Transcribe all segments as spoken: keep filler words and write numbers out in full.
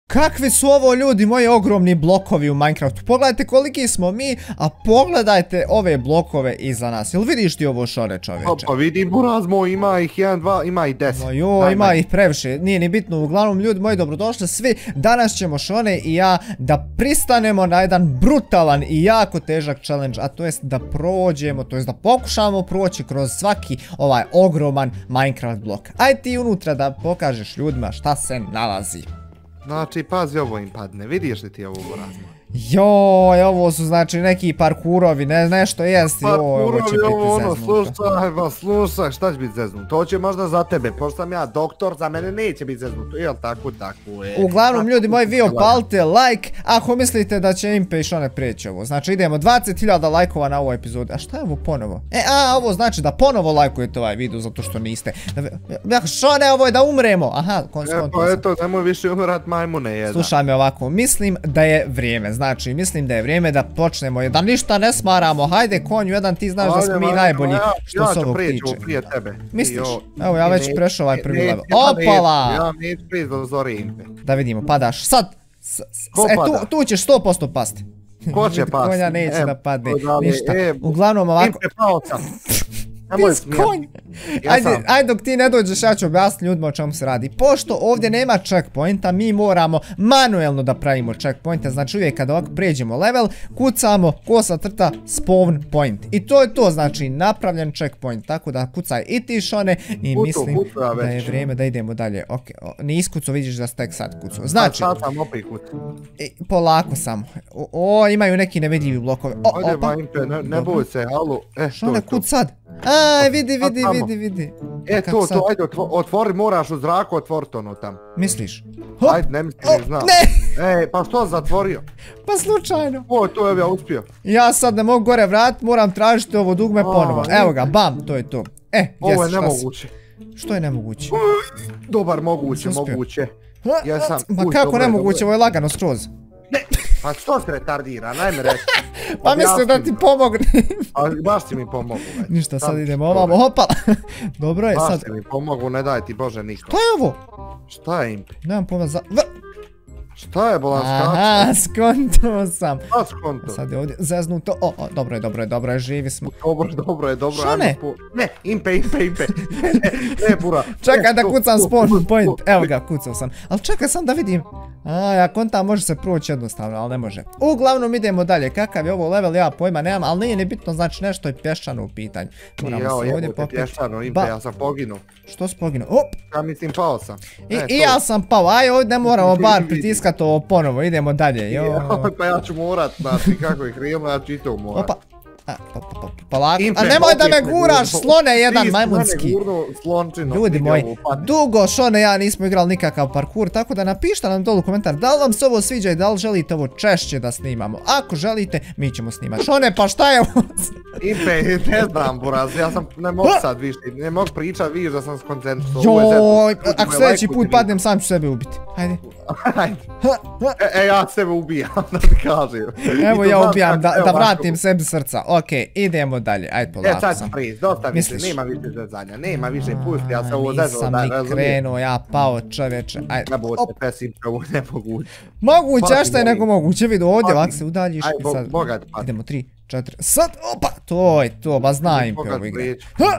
Kakvi su ovo ljudi moji ogromni blokovi u Minecraftu. Pogledajte koliki smo mi, a pogledajte ove blokove iza nas. Jel vidiš ti ovo Šone, čovječe? Pa vidim buraz moj, ima ih jedan, dva, ima ih deset. No jo, ima ih previše, nije ni bitno. Uglavnom ljudi moji, dobrodošli svi. Danas ćemo Šone i ja da pristanemo na jedan brutalan i jako težak challenge, a to jest da prođemo, to jest da pokušamo proći kroz svaki ovaj ogroman Minecraft blok. Aj ti unutra da pokažeš ljudima šta se nalazi. Znači, pazi, ovo im padne, vidiš li ti ovo burazno? Joj, ovo su znači neki parkurovi, ne, nešto jest, joj, ovo će biti ono, zeznuto. slušaj, ba, slušaj, šta će biti zeznuto? To će možda za tebe, pošto sam ja doktor, za mene neće biti zeznuto, jel tako, tako je. Uglavnom, ljudi moji, vi opalite like ako mislite da će Impe i Šone prijeći ovo. Znači, idemo dvadeset hiljada lajkova na ovoj epizodi. A šta je ovo ponovo? E, a, ovo znači da ponovo lajkujete ovaj video zato što niste. Ja, Šone, ovo je da umremo. Aha, konskont. E, pa eto, nemoj više umirat majmune jedan. Slušaj me ovako, mislim da je vrijeme. Znači, mislim da je vrijeme da počnemo, da ništa ne smaramo. Hajde konju, jedan, ti znaš da smo mi najbolji što se ovog tiče. Ja ću prije tebe. Misliš? Evo, ja već prešao ovaj prvi level. Opala! Ja neću prije do zori Impe. Da vidimo, padaš. Sad! E, tu ćeš sto posto pasti. Ko će pasti? Konja neće da padne, ništa. Uglavnom ovako... Impe, pao sam. Konj! Ajde dok ti ne dođeš, ja ću objasniti ljudima o čemu se radi. Pošto ovdje nema checkpointa, mi moramo manuelno da pravimo checkpointe. Znači uvijek kada ovako pređemo level, kucamo kosa crta spawn point. I to je to, znači napravljen checkpoint. Tako da kucaj i ti Šone i mislim da je vrijeme da idemo dalje. Ok, ni iskucu, vidiš da ste tek sad kucu. Znači... Sad sam opet kucu. Polako samo. O, imaju neki nevidljivi blokovi. Ajde ba Impe, ne boj se, alo. Šone, kuc sad. Aj, vidi, vidi, vidi, vidi. E, to, to, ajde, otvori, moraš u zraku otvoriti ono tam. Misliš? Ajde, ne mislim, ne znam. Ne! E, pa što zatvorio? Pa slučajno. O, to je ja uspio. Ja sad ne mogu gore vratiti, moram tražiti ovo dugme ponovo. Evo ga, bam, to je to. E, ovo je nemoguće. Što je nemoguće? Dobar, moguće, moguće. Ma kako nemoguće, ovo je lagano skroz. Ne, pa što se retardira, najme reći. Pa mislim da ti pomogne. Ali baš ti mi pomogu. Ništa, sad idemo ovamo, hopa. Dobro je sad. Baš ti mi pomogu, ne daj ti Bože niko. Šta je ovo? Šta je Impe? Nemam pojma za... Šta je bolan skače? Aha, skonto sam. Šta skonto? Sad je ovdje zeznuto. O, dobro je, dobro je, dobro je, živi smo. Dobro, dobro je, dobro je. Šone? Ne, Impe, Impe, Impe. Ne, bura. Čekaj da kucam spawn point. Evo ga, kucao sam. Ali čekaj sam da vidim. A, ja kontam može se proći jednostavno, ali ne može. Uglavnom idemo dalje. Kakav je ovo level, ja pojma nemam, ali nije ni bitno, znači nešto je pješčano u pitanju. Jao, jebo te pješčano, Impe, ja sam poginuo. Što si poginuo? Op! Ja mislim, pao sam. I ja sam pao, aj ovdje ne moramo bar pritiskati ovo ponovo, idemo dalje. Pa ja ću morat, znači kako ih rijemo, ja ću i to morat. Opa. Polako, a nemoj da me guraš, slone jedan majmunski. Ljudi moji, dugo Šone ja nismo igrali nikakav parkour, tako da napišite nam dolu komentar da li vam se ovo sviđa i da li želite ovo češće da snimamo. Ako želite, mi ćemo snimati. Šone, pa šta je ovo? Impe, ne znam buraz, ja sam, ne mogu sad više, ne mogu pričat, vidiš da sam skoncentriran. Joj, ako sljedeći put padnem, sam ću sebe ubiti. Hajde. Hajde. E, ja sebe ubijam, da ti kažem. Evo ja ubijam, da vratim sebi srca. Okej, idemo dalje, ajde polako sam. E, sad ću priz, dosta više, nema više zezanja, nema više, pusti, ja se ovo zezao da razumijem. Nisam ni krenuo, ja pao čovječe, ajde. Ne bote, pesim, ovo ne moguće. Moguće, a šta je nego moguće, vidu ovdje, ovak se udaljiš i sad. Bogat pad. Idemo, tri, četiri, sad, opa, to je to, ba zna Impe ovo igra.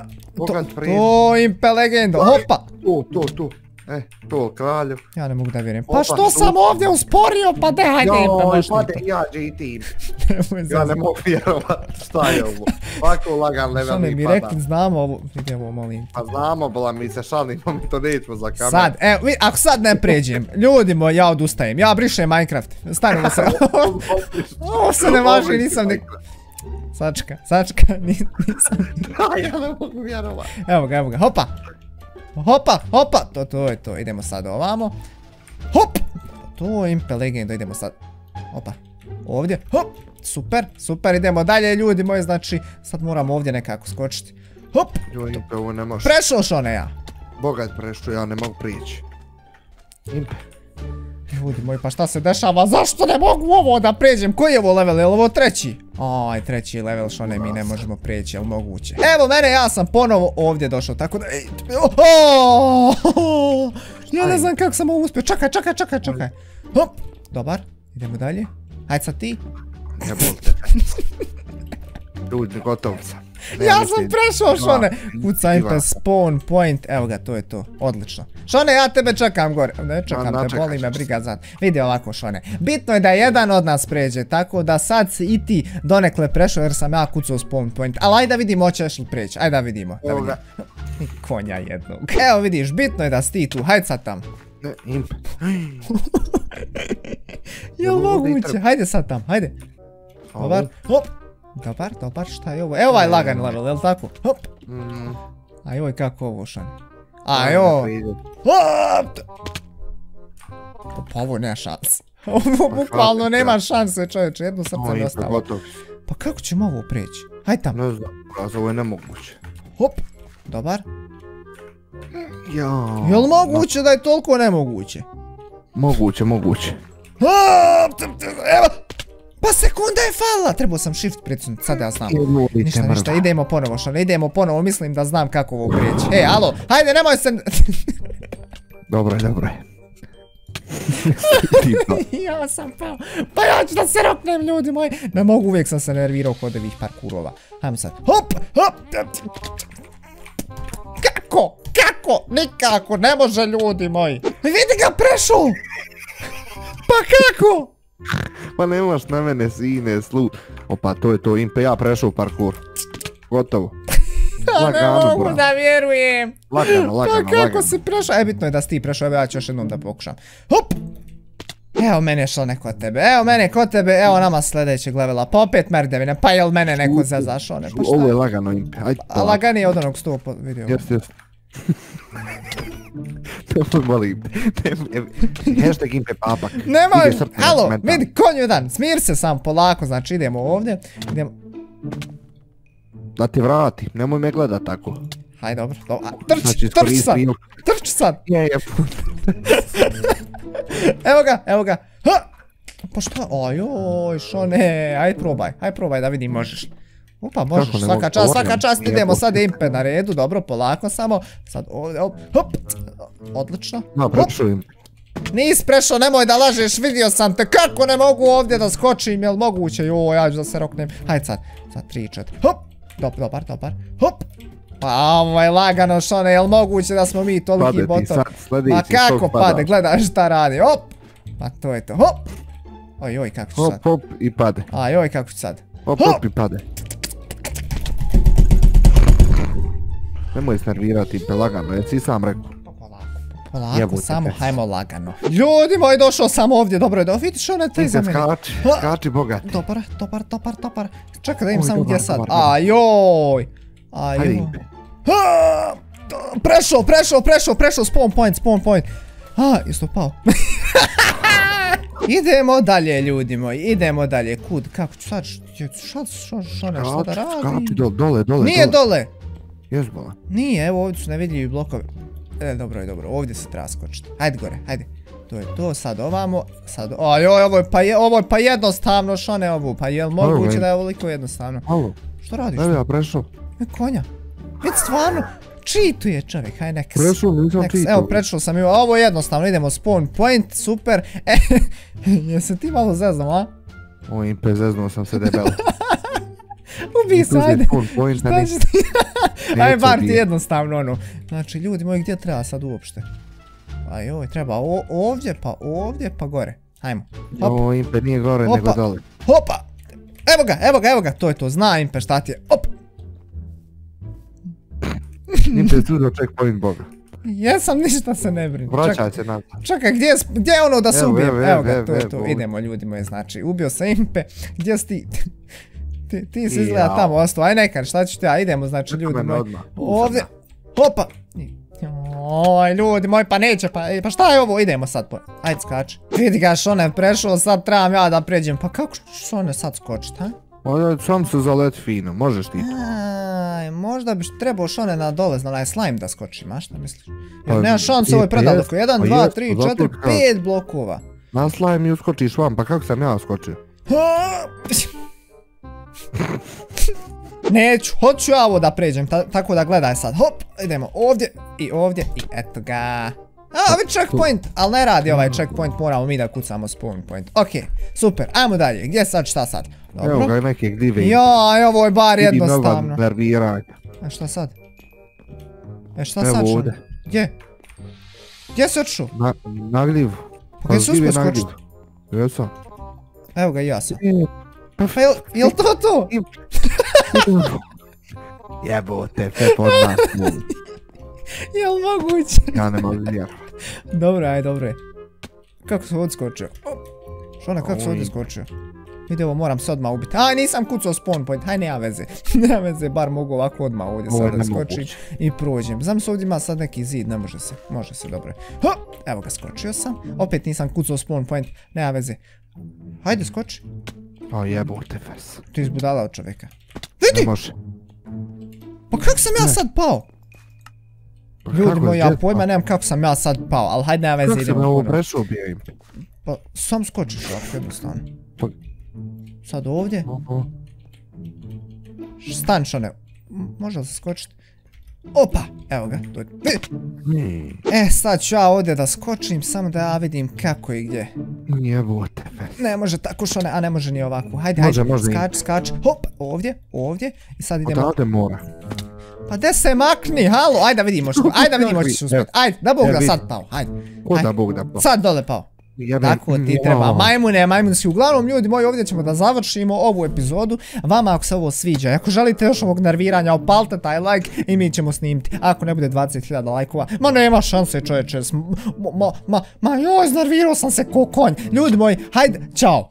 To Impe legendo, opa. Tu, tu, tu. E, to kraljev. Ja ne mogu da vjerujem. Pa što sam ovdje usporio, pa de, hajde Impe, možeš to. Ja, G T. Ja ne mogu vjerovat, šta je ovo. Ovako lagan level mi pada. Mi rekli, znamo ovo, idemo molim. Pa znamo, bila mi se šalimo, mi to nećemo za kameru. Sad, evo, ako sad ne pređem, ljudi moji, ja odustajem, ja brišem Minecraft. Stanimo se. Ovo se ne važi, nisam nek... Sačka, sačka, nisam... Ja ne mogu vjerovat. Evo ga, evo ga, hopa. Hopa, hopa, to, to je to, idemo sad ovamo. Hop, to je Impe legenda, idemo sad. Opa, ovdje, hop, super, super, idemo dalje ljudi moji, znači sad moramo ovdje nekako skočiti. Hop, joj Impe, ovo ne može. Prešao Šone ja. Bogat prešao, ja ne mogu prići. Impe. Ljudi moji, pa šta se dešava? Zašto ne mogu ovo da pređem? Koji je ovo level? Je li ovo treći? Aj, treći level, Šone, mi ne možemo preći, jel moguće? Evo mene, ja sam ponovo ovdje došao, tako da... Ja ne znam kako sam ovo uspio. Čakaj, čakaj, čakaj, čakaj. Hop, dobar, idemo dalje. Hajde sad ti. Ne bolte. Ljudi, gotovo sam. Ja sam prešao, Šone. Kucaj pe spawn point. Evo ga, to je to. Odlično. Šone, ja tebe čekam gore. Ne čekam te, boli me briga za... Vidi ovako, Šone. Bitno je da jedan od nas pređe, tako da sad si i ti donekle prešao jer sam ja kucao spawn point. Ali ajde da vidimo, hoćeš li preći. Ajde da vidimo. Evo ga. Konja jednog. Evo vidiš, bitno je da si ti tu. Hajde sad tam. Ne, imp. Jel moguće? Hajde sad tam, hajde. Dobar, hop. Dobar, dobar, šta je ovo? Evo ovaj lagan level, jel tako? Hop. Ajoj, kako ovo, Šone? Ajoj. Hop. Pa ovo nema šanse. Ovo bukvalno nema šanse, čovječe, jedno srce mi ostalo. Pa kako ćemo ovo preći? Hajde tam. Ne znam, ovo je nemoguće. Hop. Dobar. Jel moguće da je toliko nemoguće? Moguće, moguće. Evo. Pa sekunda je falila, trebao sam shift pritisnuti, sad ja znam. Ništa, ništa, idemo ponovo, Šone, idemo ponovo, mislim da znam kako ovo prijeći. E, alo, hajde, nemoj se... Dobro je, dobro je. Ja sam pao, pa ja ću da se roknem, ljudi moji. Ne mogu, uvijek sam se nervirao kod ovih parkurova. Hajmo sad, hop, hop. Kako, kako, nikako, ne može, ljudi moji. Vidi ga, prešao. Pa kako? Pa nemaš na mene sine, slu... Opa, to je to, Impe, ja prešao parkour. Gotovo. Ne mogu da vjerujem. Lagano, lagano, pa kako si prešao? E, bitno je da si ti prešao, evo ja ću još jednom da pokušam. Hop! Evo mene je šlo neko od tebe, evo mene kod tebe, evo nama sljedećeg levela. Pa opet merdevine, pa jel mene neko zazašao, ne? Pa šta? Ovo je lagano, Impe, ajde. A laganije od onog sto vidio. Jes, jes. Nemoj molim, hashtag Impe papak. Nemoj, alo, vidi, konj jedan, smir se sam polako, znači idemo ovdje, idemo... Da ti vrati, nemoj me gledat tako. Hajde, dobro, dobro, trči, trči sad, trči sad. Je, je, evo ga, evo ga, ha! Pa šta, ajoj, Šone, ajde probaj, ajde probaj da vidim možeš. Opa, možeš, svaka čast, svaka čast, idemo sad Impe na redu, dobro, polako samo, sad ovdje, hop, odlično, hop. Nis prešao, nemoj da lažeš, vidio sam te, kako ne mogu ovdje da skočim, jel moguće, joj, ja ću da se roknem, hajde sad, sad, tri, četiri, hop, dobar, dobar, hop, pa ovo je lagano, Šone, jel moguće da smo mi toliki botovi, ma kako pade, gledaš šta radi, hop, pa to je to, hop, oj, oj, kako ću sad, hop, hop, i pade, aj, oj, kako ću sad, hop, hop, i pade. Nemoj snervirati, Impe, lagano, jesi sam rekao. Polako, samo hajmo lagano. Ljudi moji, došao sam ovdje, dobro je da vidiš one te za mene. Skači, skači bogat. Dobar, dobar, dobar, dobar. Čekaj da im samo gdje sad. Ajoj. Ajoj. Prešao, prešao, prešao, prešao, spawn point, spawn point. A, isto pao. Idemo dalje, ljudi moji, idemo dalje. Kud, kako ću sad, šta, šta da radi? Skači, dole, dole. Nije dole. Jes bola. Nije, evo ovdje su nevidljivi blokovi. E, dobro je, dobro, ovdje se treba skočiti. Hajde gore, hajde. To je to, sad ovamo, sad... Ajoj, ovo je pa, je, ovo je pa jednostavno, Šone, ovo, pa jel moguće da je ovoliko jednostavno? Alo. Što radiš? Evo ja prešao. E, konja. Već stvarno, čituje čovjek, hajde neks. Prešao, nisam čitao. Evo, prešao sam i ovo je jednostavno, idemo spawn point, super. E, jesi ti malo zeznao, a? O, Impe, zeznuo sam se debelo. Ubij se, ajde. Šta ću ti? Ajde, bar ti jednostavno ono. Znači, ljudi moji, gdje treba sad uopšte? Ajoj, treba ovdje, pa ovdje, pa gore. Hajmo. O, Impe, nije gore, nego dole. Hopa! Evo ga, evo ga, evo ga, to je to, zna Impe šta ti je. Op! Impe je tu do checkpoint boga. Jesam, ništa se ne brini. Vraćaj se nazad. Čekaj, gdje je ono da se ubijem? Evo ga, to je to, idemo ljudi moji, znači, ubio se Impe. Gdje si ti? Ti si izgleda tamo ostao, aj nekad, šta ću ti ja, idemo znači ljudi moji, ovdje, hopa, oj ljudi moji, pa neće, pa šta je ovo, idemo sad, ajde skači, vidi ga Šone prešao, sad trebam ja da pređem, pa kako ću Šone sad skočit, ha? Ajde, sam se zalet fino, možeš ti to. Aj, možda biš trebao Šone na dole, na onaj slime da skočim, a šta misliš? Jer nema šanse, ovo je predaleko, jedan, dva, tri, četiri, pet blokova. Naslaj mi uskočiš vam, pa kako sam ja uskočio? Neću, hoću ja ovo da pređem, tako da gledaj sad. Hop, idemo ovdje i ovdje i eto ga. A, ovaj checkpoint, ali ne radi ovaj checkpoint, moramo mi da kucamo spawn point. Okej, super, ajmo dalje, gdje sad, šta sad? Evo ga neke gljive. Jaj, ovo je bar jednostavno. Nerviranja. A šta sad? E šta sad što? Gdje? Gdje si otišao? Na gljivu. Pa gdje si uspio skočiti? Jesam. Evo ga i ja sam. Pa jel to to? Jebote, Pep od nas mogu. Jel moguće? Ja ne mogu vjerovati. Dobro, aj, dobro je. Kako se ovdje skočio? Šona, kako se ovdje skočio? Vidi ovo, moram se odmah ubiti. Aj, nisam kucao spawn point, haj, nema veze. Nema veze, bar mogu ovako odmah ovdje sad da skočim i prođem. Znam se ovdje ima sad neki zid, ne može se. Može se, dobro. Evo ga, skočio sam. Opet nisam kucao spawn point, nema veze. Hajde, skoči. O jebote, fers. Ti izbudala od čovjeka. Vidi! Pa kako sam ja sad pao? Ljudi moji, ja pojma nemam kako sam ja sad pao, ali hajde nema veze, idemo. Kako sam ovo prešao bio im? Pa sam skočiš ovako jednostavno. Sad ovdje. Stani Šone, može li se skočiti? Opa, evo ga. E, sad ću ja ovdje da skočim, samo da ja vidim kako i gdje. Jebote, fers. Ne može tako Šone, a ne može ni ovako. Hajde, hajde, skač, skač. Hop, ovdje, ovdje. I sad idemo. Odavde mora. Pa gdje se makni, halo, ajde da vidimo što, ajde da vidimo što ćeš uspjeti, ajde, da Bog da sad pao, ajde. Ko da Bog da pao? Sad dole pao. Tako ti treba, majmune, majmunski, uglavnom ljudi moji, ovdje ćemo da završimo ovu epizodu. Vama ako se ovo sviđa, ako želite još ovog nerviranja, opalite taj like i mi ćemo snimiti. Ako ne bude dvadeset hiljada lajkova, ma nema šanse čovječe, ma, ma, ma, ma joj, iznervirao sam se ko konj. Ljudi moji, hajde, čao.